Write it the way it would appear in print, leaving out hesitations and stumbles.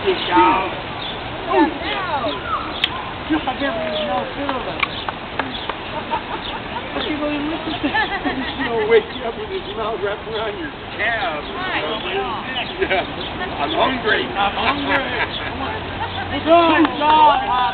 you, dog. Oh, no. I never even know feeling. I can't believe listen to that. He's gonna wake you up with his mouth wrapped around your calf. Yeah. I'm hungry. I'm hungry. Good, dog.